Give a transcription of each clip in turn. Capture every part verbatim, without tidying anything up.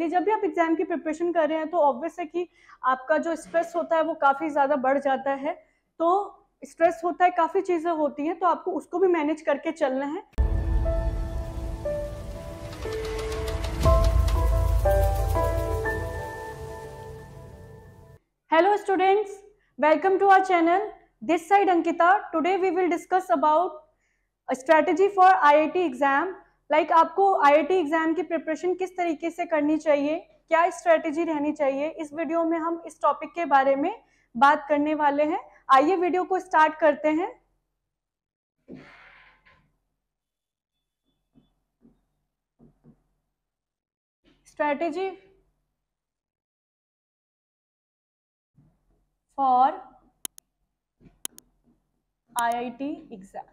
जब भी आप एग्जाम की प्रिपरेशन कर रहे हैं तो ऑब्वियस है कि आपका जो स्ट्रेस होता है वो काफी ज्यादा बढ़ जाता है। तो स्ट्रेस होता है, काफी चीजें होती हैं, तो आपको उसको भी मैनेज करके चलना है। Hello students, welcome to our channel. This side Ankita. Today we will discuss about a strategy for I I T exam. Like आपको I I T एग्जाम की प्रिपरेशन किस तरीके से करनी चाहिए, क्या स्ट्रेटेजी रहनी चाहिए, इस वीडियो में हम इस टॉपिक के बारे में बात करने वाले हैं। आइए वीडियो को स्टार्ट करते हैं। Strategy for I I T exam,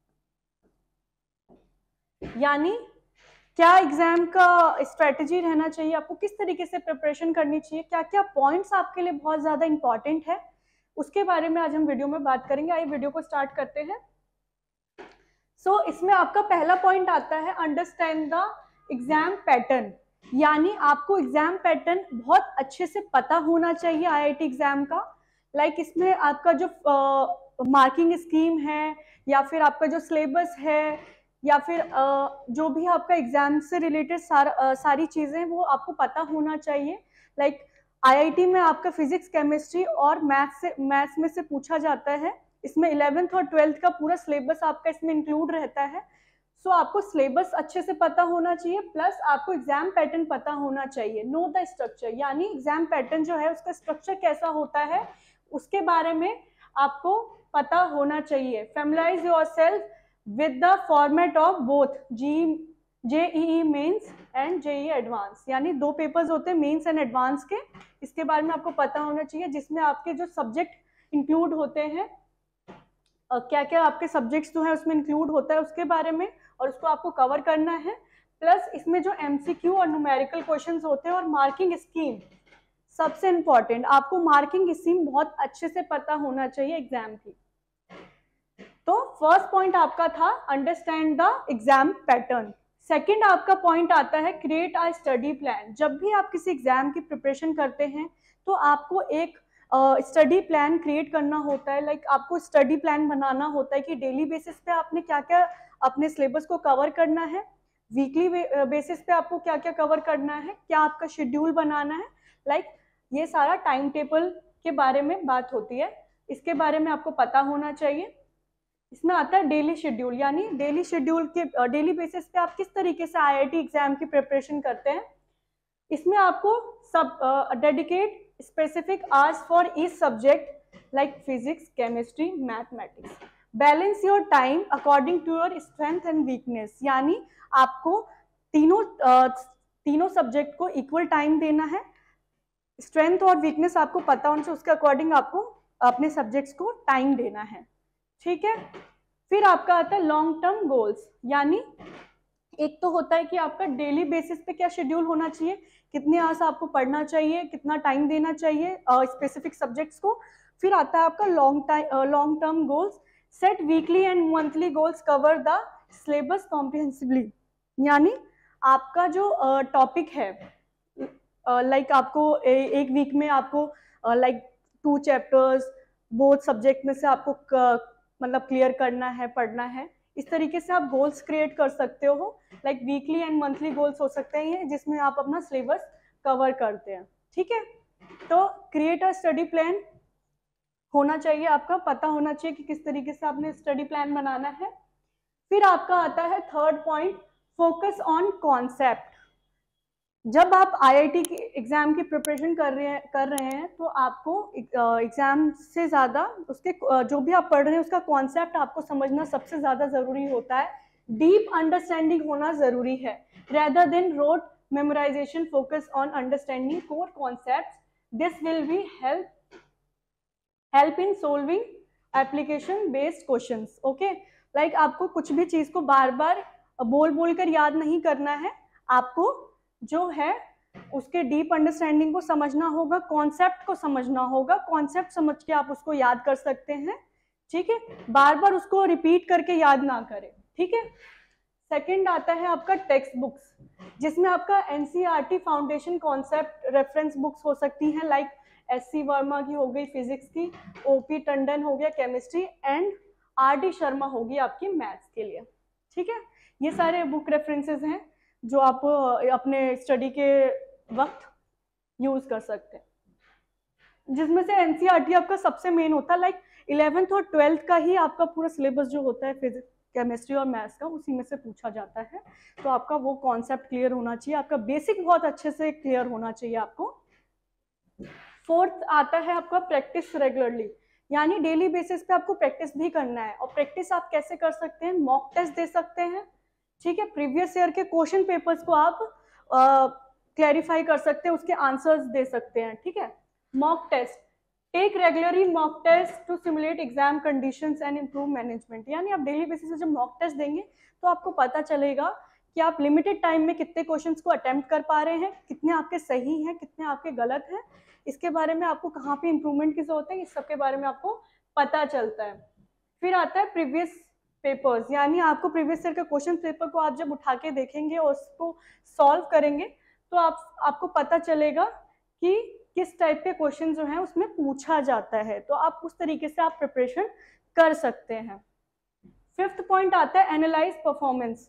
यानी क्या एग्जाम का स्ट्रेटेजी रहना चाहिए, आपको किस तरीके से प्रिपरेशन करनी चाहिए, क्या क्या पॉइंट्स आपके लिए बहुत ज्यादा इंपॉर्टेंट है, उसके बारे में आज हम वीडियो में बात करेंगे। आइए वीडियो को स्टार्ट करते हैं। सो so, इसमें आपका पहला पॉइंट आता है अंडरस्टैंड द एग्जाम पैटर्न, यानी आपको एग्जाम पैटर्न बहुत अच्छे से पता होना चाहिए आई आई टी एग्जाम का। लाइक like इसमें आपका जो मार्किंग uh, स्कीम है, या फिर आपका जो सिलेबस है, या फिर uh, जो भी आपका एग्जाम से रिलेटेड सार, uh, सारी चीजें वो आपको पता होना चाहिए। Like like I I T में आपका फिजिक्स, केमिस्ट्री और मैथ्स से मैथ्स में से पूछा जाता है। इसमें इलेवेंथ और ट्वेल्थ का पूरा सिलेबस आपका इसमें इंक्लूड रहता है। सो so, आपको सिलेबस अच्छे से पता होना चाहिए, प्लस आपको एग्जाम पैटर्न पता होना चाहिए। नो द स्ट्रक्चर, यानी एग्जाम पैटर्न जो है उसका स्ट्रक्चर कैसा होता है उसके बारे में आपको पता होना चाहिए। Familiarise yourself with the format of both JEE JEE mains and JEE advance, यानी दो पेपर्स होते हैं मेंस एंड एडवांस के। इसके बारे में आपको पता होना चाहिए, जिसमें आपके जो सब्जेक्ट इंक्लूड होते हैं, क्या क्या आपके सब्जेक्ट्स जो है उसमें इंक्लूड होता है उसके बारे में, और उसको आपको कवर करना है। प्लस इसमें जो एमसीक्यू और न्यूमेरिकल क्वेश्चंस होते हैं और मार्किंग स्कीम, सबसे इंपॉर्टेंट आपको मार्किंग स्कीम बहुत अच्छे से पता होना चाहिए एग्जाम की। तो फर्स्ट पॉइंट आपका था understand the exam pattern. Second आपका पॉइंट आता है क्रिएट अ स्टडी प्लान। जब भी आप किसी एग्जाम की प्रिपरेशन करते हैं तो आपको एक स्टडी प्लान क्रिएट करना होता है। लाइक like, आपको स्टडी प्लान बनाना होता है कि डेली बेसिस पे आपने क्या क्या अपने सिलेबस को कवर करना है, वीकली बेसिस पे आपको क्या क्या कवर करना है, क्या आपका शेड्यूल बनाना है। लाइक like, ये सारा टाइम टेबल के बारे में बात होती है, इसके बारे में आपको पता होना चाहिए। इसमें आता है डेली शेड्यूल, यानी डेली शेड्यूल के डेली बेसिस पे आप किस तरीके से आई आई टी एग्जाम की प्रिपरेशन करते हैं। इसमें आपको सब dedicate specific hours for each subject like physics, chemistry, mathematics. Balance your time according to your strength and weakness, यानी आपको तीनों uh, तीनों सब्जेक्ट को इक्वल टाइम देना है। स्ट्रेंथ और वीकनेस आपको पता होना चाहिए, उसके अकॉर्डिंग आपको अपने सब्जेक्ट्स को टाइम देना है। ठीक है। फिर आपका आता है लॉन्ग टर्म गोल्स, यानी एक तो होता है कि आपका डेली बेसिस पे क्या शेड्यूल होना चाहिए, कितने आवर्स आपको पढ़ना चाहिए, कितना टाइम देना चाहिए स्पेसिफिक सब्जेक्ट्स को। फिर आता है आपका long time long term goals. Set weekly and monthly goals, cover the syllabus comprehensively, यानी आपका जो टॉपिक uh, है, लाइक uh, like आपको ए, एक वीक में आपको like two chapters both subject में से आपको uh, मतलब क्लियर करना है, पढ़ना है। इस तरीके से आप गोल्स क्रिएट कर सकते हो। Like weekly and monthly goals हो सकते हैं जिसमें आप अपना सिलेबस कवर करते हैं। ठीक है। तो क्रिएट अ स्टडी प्लान होना चाहिए, आपका पता होना चाहिए कि किस तरीके से आपने स्टडी प्लान बनाना है। फिर आपका आता है third point focus on concept. जब आप आई आई टी की एग्जाम की प्रिपरेशन कर रहे हैं कर रहे हैं तो आपको एग्जाम से ज्यादा उसके जो भी आप पढ़ रहे हैं उसका कॉन्सेप्ट आपको समझना सबसे ज्यादा जरूरी होता है। डीप अंडरस्टैंडिंग होना जरूरी है, rather than rote memorization. Focus on understanding core concepts, this will be help help in solving application based questions. Okay, like आपको कुछ भी चीज को बार बार बोल बोल कर याद नहीं करना है, आपको जो है उसके डीप अंडरस्टैंडिंग को समझना होगा, कॉन्सेप्ट को समझना होगा। कॉन्सेप्ट समझ के आप उसको याद कर सकते हैं। ठीक है, बार बार उसको रिपीट करके याद ना करें। ठीक है। सेकंड आता है आपका टेक्स्ट बुक्स, जिसमें आपका NCERT foundation concept reference books हो सकती हैं, लाइक एस सी वर्मा की हो गई फिजिक्स की, ओपी टंडन हो गया chemistry, and R D Sharma होगी आपकी मैथ्स के लिए। ठीक है, ये सारे बुक रेफरेंसेस हैं जो आप अपने स्टडी के वक्त यूज कर सकते हैं, जिसमें से एनसीईआरटी आपका सबसे मेन होता है, लाइक इलेवेंथ और ट्वेल्थ का ही आपका पूरा सिलेबस जो होता है फिजिक्स केमिस्ट्री और मैथ्स का, उसी में से पूछा जाता है। तो आपका वो कॉन्सेप्ट क्लियर होना चाहिए, आपका बेसिक बहुत अच्छे से क्लियर होना चाहिए आपको। फोर्थ आता है आपका प्रैक्टिस रेगुलरली, यानी डेली बेसिस पे आपको प्रैक्टिस भी करना है। और प्रैक्टिस आप कैसे कर सकते हैं, मॉक टेस्ट दे सकते हैं, ठीक है, प्रीवियस ईयर के क्वेश्चन पेपर्स को आप क्लैरिफाई कर सकते हैं, उसके आंसर्स दे सकते हैं। ठीक है, mock test, take regularly mock test to simulate exam conditions and improve management, यानी आप डेली बेसिस पे जब मॉक टेस्ट देंगे तो आपको पता चलेगा कि आप लिमिटेड टाइम में कितने क्वेश्चंस को अटेम्प्ट कर पा रहे हैं, कितने आपके सही हैं, कितने आपके गलत हैं, इसके बारे में आपको कहाँ पे इम्प्रूवमेंट की जरूरत है, इस सब के बारे में आपको पता चलता है। फिर आता है प्रीवियस पेपर्स, यानी आपको प्रीवियस ईयर के क्वेश्चन पेपर को आप जब उठा के देखेंगे और उसको सॉल्व करेंगे तो आप आपको पता चलेगा कि किस टाइप के क्वेश्चन जो हैं उसमें पूछा जाता है, तो आप उस तरीके से आप प्रिपरेशन कर सकते हैं। फिफ्थ पॉइंट आता है एनालाइज परफॉर्मेंस,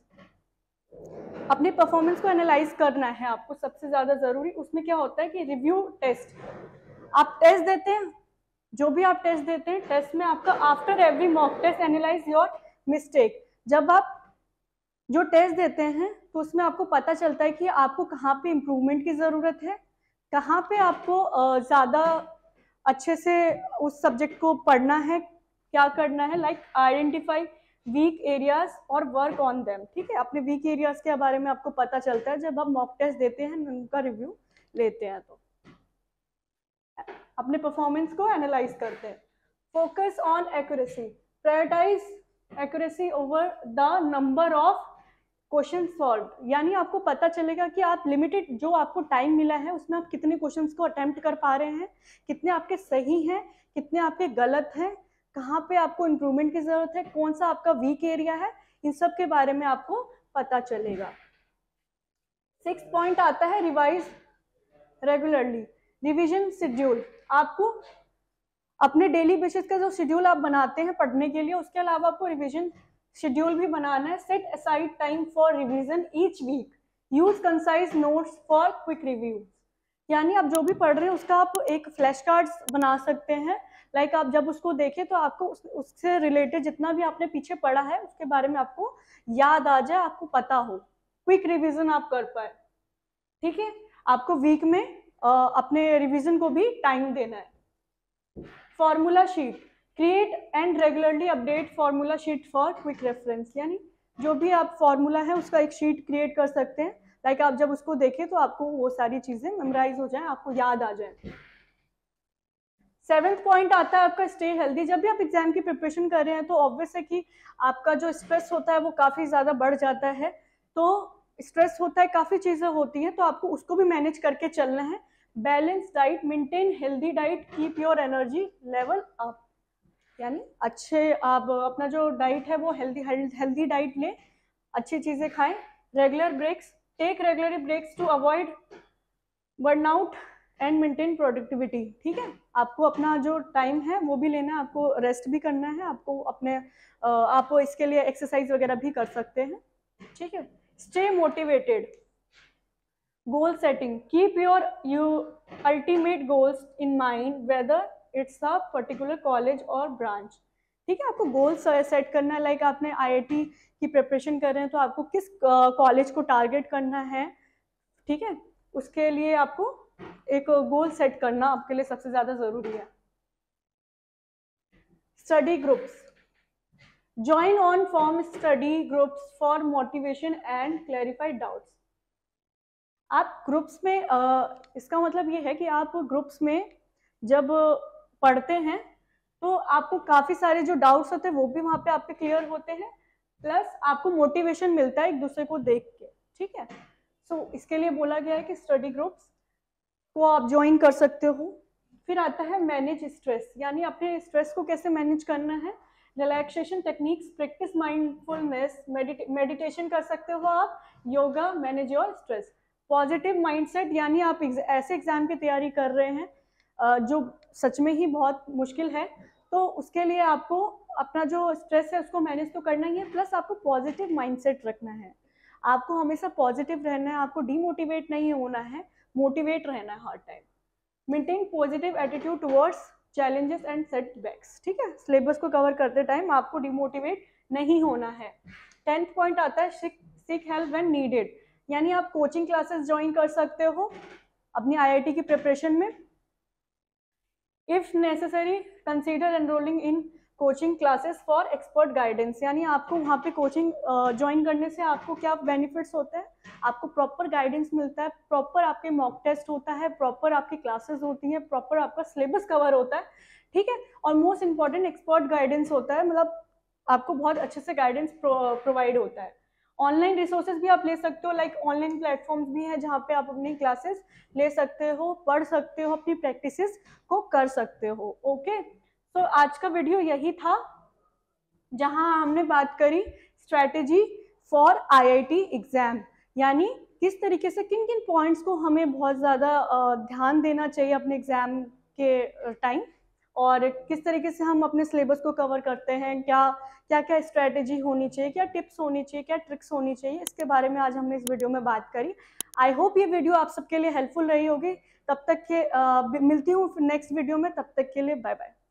अपने परफॉर्मेंस को एनालाइज करना है आपको सबसे ज्यादा जरूरी। उसमें क्या होता है कि रिव्यू टेस्ट, आप टेस्ट देते हैं, जो भी आप टेस्ट देते हैं, टेस्ट में आपका after every mock test analyse your mistake, जब आप जो टेस्ट देते हैं तो उसमें आपको पता चलता है कि आपको कहाँ पे इम्प्रूवमेंट की ज़रूरत है, कहाँ पे आपको ज़्यादा अच्छे से उस सब्जेक्ट को पढ़ना है, क्या करना है, लाइक आइडेंटिफाई वीक एरियाज और वर्क ऑन देम। ठीक है, अपने वीक एरियाज के बारे में आपको पता चलता है जब आप मॉक टेस्ट देते हैं, उनका रिव्यू लेते हैं, तो अपने परफॉर्मेंस को एनालाइज करते हैं। Focus on accuracy, prioritise accuracy over the number of question solve, यानी आपको पता चलेगा कि आप लिमिटेड जो आपको टाइम मिला है उसमें आप कितने क्वेश्चंस को अटेम्प्ट कर पा रहे हैं, कितने आपके सही हैं, कितने आपके गलत हैं, कहाँ पे आपको इम्प्रूवमेंट की जरूरत है, कौन सा आपका वीक एरिया है, इन सब के बारे में आपको पता चलेगा। सिक्स पॉइंट आता है रिवाइज रेगुलरली, रिविजन शेड्यूल, आपको अपने डेली बेसिस का जो शेड्यूल आप बनाते हैं पढ़ने के लिए, उसके अलावा आपको रिविजन शेड्यूल भी बनाना है। Set aside time for revision each week, use concise notes for quick review, यानी आप जो भी पढ़ रहे हैं उसका आप एक फ्लैश कार्ड्स बना सकते हैं, लाइक like आप जब उसको देखें तो आपको उस, उससे रिलेटेड जितना भी आपने पीछे पढ़ा है उसके बारे में आपको याद आ जाए, आपको पता हो, क्विक रिवीजन आप कर पाए। ठीक है, आपको वीक में आ, अपने रिवीजन को भी टाइम देना है। Formula sheet, create and regularly update formula sheet for quick reference, यानी जो भी आप फॉर्मूला है उसका एक शीट क्रिएट कर सकते हैं, लाइक आप जब उसको देखें तो आपको वो सारी चीजें मेमोराइज हो जाए, आपको याद आ जाए। सेवेंथ पॉइंट आता है आपका स्टे हेल्दी, जब भी आप एग्जाम की प्रिपरेशन कर रहे हैं तो ऑब्वियस है कि आपका जो स्ट्रेस होता है वो काफी ज्यादा बढ़ जाता है, तो स्ट्रेस होता है, काफी चीजें होती हैं, तो आपको उसको भी मैनेज करके चलना है। Balance diet, maintain healthy diet, keep your energy level up, यानी अच्छे आप अपना जो डाइट है वो हेल्दी हेल्दी डाइट लें, अच्छी चीजें खाएं। Regular breaks, take regular breaks to avoid burnout and maintain productivity. ठीक है, आपको अपना जो टाइम है वो भी लेना है, आपको रेस्ट भी करना है, आपको अपने आप इसके लिए एक्सरसाइज वगैरह भी कर सकते हैं। ठीक है, stay motivated, goal setting, keep your you ultimate goals in mind whether it's a particular college और ब्रांच। ठीक है, आपको गोल सेट करना है, लाइक आपने आईआईटी की प्रिपरेशन कर रहे हैं तो आपको किस कॉलेज को टारगेट करना है, ठीक है, उसके लिए आपको एक गोल सेट करना आपके लिए सबसे ज्यादा जरूरी है। Study groups, join on form study groups for motivation and clarify doubts. आप ग्रुप्स में आ, इसका मतलब ये है कि आप ग्रुप्स में जब पढ़ते हैं तो आपको काफी सारे जो डाउट्स होते हैं वो भी वहां पे आपके क्लियर होते हैं, प्लस आपको मोटिवेशन मिलता है एक दूसरे को देख के। ठीक है, सो so, इसके लिए बोला गया है कि स्टडी ग्रुप्स को आप ज्वाइन कर सकते हो। फिर आता है मैनेज स्ट्रेस, यानी अपने स्ट्रेस को कैसे मैनेज करना है, relaxation techniques, practice mindfulness, meditation कर सकते हो आप, yoga, manage your stress. Positive mindset, यानी आप ऐसे एग्जाम की तैयारी कर रहे हैं जो सच में ही बहुत मुश्किल है, तो उसके लिए आपको अपना जो स्ट्रेस है उसको मैनेज तो करना ही है, प्लस आपको पॉजिटिव माइंडसेट रखना है। आपको हमेशा पॉजिटिव रहना है, आपको डीमोटिवेट नहीं होना है, मोटिवेट रहना है हर time. Maintain positive attitude towards challenges and setbacks. ठीक है, सिलेबस को कवर करते टाइम आपको डिमोटिवेट नहीं होना है। टेंथ पॉइंट आता है सीक हेल्प व्हेन नीडेड, यानी आप कोचिंग क्लासेस ज्वाइन कर सकते हो अपनी आईआईटी की प्रिपरेशन में। If necessary consider enrolling in coaching classes for expert guidance, यानी आपको वहाँ पे कोचिंग ज्वाइन करने से आपको क्या बेनिफिट्स होते हैं, आपको प्रॉपर गाइडेंस मिलता है, प्रॉपर आपके मॉक टेस्ट होता है, प्रॉपर आपकी क्लासेस होती हैं, प्रॉपर आपका सिलेबस कवर होता है। ठीक है, और मोस्ट इंपॉर्टेंट एक्सपर्ट गाइडेंस होता है, मतलब आपको बहुत अच्छे से गाइडेंस प्रोवाइड होता है। ऑनलाइन रिसोर्सेज भी आप ले सकते हो, लाइक ऑनलाइन प्लेटफॉर्म्स भी हैं जहाँ पे आप अपनी क्लासेस ले सकते हो, पढ़ सकते हो, अपनी प्रैक्टिसेस को कर सकते हो। ओके, तो आज का वीडियो यही था जहां हमने बात करी स्ट्रैटेजी फॉर आईआईटी एग्जाम, यानी किस तरीके से किन किन पॉइंट्स को हमें बहुत ज़्यादा ध्यान देना चाहिए अपने एग्जाम के टाइम, और किस तरीके से हम अपने सिलेबस को कवर करते हैं, क्या क्या क्या स्ट्रैटेजी होनी चाहिए, क्या टिप्स होनी चाहिए, क्या ट्रिक्स होनी चाहिए, इसके बारे में आज हमने इस वीडियो में बात करी। आई होप ये वीडियो आप सबके लिए हेल्पफुल रही होगी। तब तक के आ, मिलती हूँ नेक्स्ट वीडियो में, तब तक के लिए बाय बाय।